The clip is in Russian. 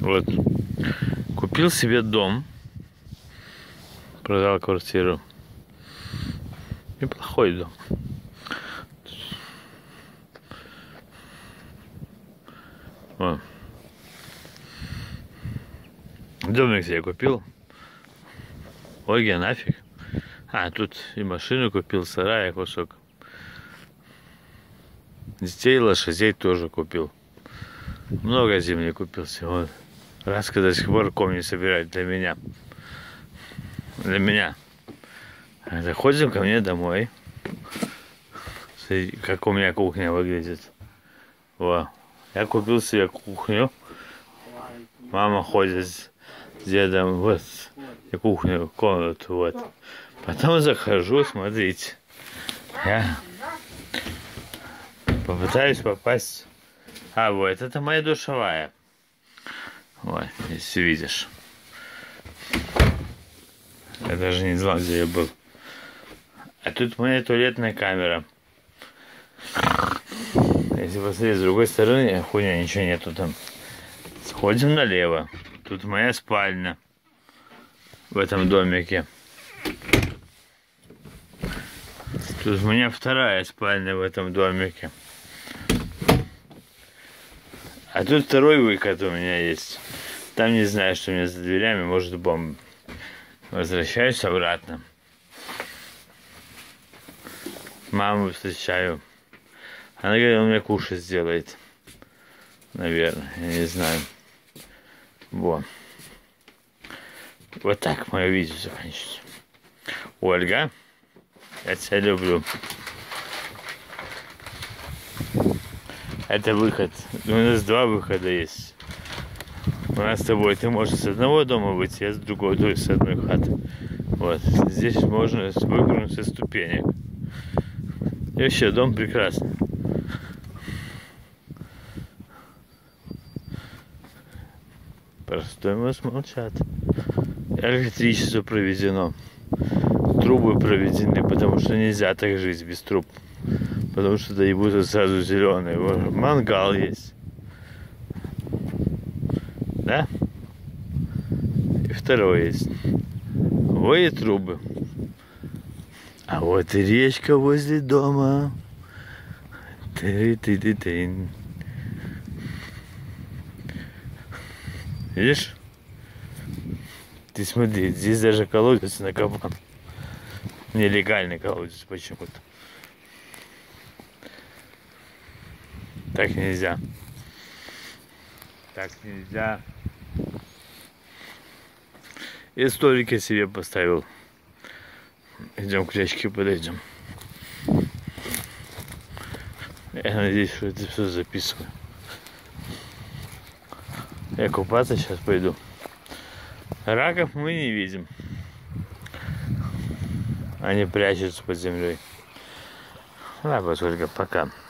Вот. Купил себе дом. Продал квартиру. Неплохой дом. О. Домик себе купил. Ой, я нафиг. А, тут и машину купил, сарай, кусок. Детей, лошадей тоже купил. Много земли купил всего. Раска до сих пор комни собирать для меня. Для меня. Заходим ко мне домой. Смотрите, как у меня кухня выглядит. Во. Я купил себе кухню. Мама ходит с дедом. Вот. И кухню, комнату. Вот. Потом захожу, смотрите. Я попытаюсь попасть. А, вот, это моя душевая. Вот, если видишь. Я даже не знал, где я был. А тут моя туалетная камера. Если посмотреть с другой стороны, хуйня, ничего нету там. Сходим налево. Тут моя спальня. В этом домике. Тут у меня вторая спальня в этом домике. А тут второй выход у меня есть. Там не знаю, что у меня за дверями, может бомба. Возвращаюсь обратно. Маму встречаю. Она говорит, он мне кушать сделает. Наверное, я не знаю. Вот. Вот так мое видео заканчивается. Ольга, я тебя люблю. Это выход. У нас два выхода есть. У нас с тобой ты можешь с одного дома выйти, а с другого, то есть с одной хаты. Вот. Здесь можно выпрыгнуть со ступенек. И вообще, дом прекрасный. Простой мост молчат. Электричество проведено. Трубы проведены, потому что нельзя так жить без труб. Потому что доебутся сразу зеленые. Мангал есть. Да? И второй есть. Ой, и трубы. А вот и речка возле дома. Ты-ты-ты-ты. Видишь? Ты смотри, здесь даже колодец накопан. Нелегальный колодец почему-то. Так нельзя. Так нельзя. И столик я себе поставил. Идем к речке, подойдем. Я надеюсь, что это все записываю. Я купаться сейчас пойду. Раков мы не видим. Они прячутся под землей. Ладно, только пока.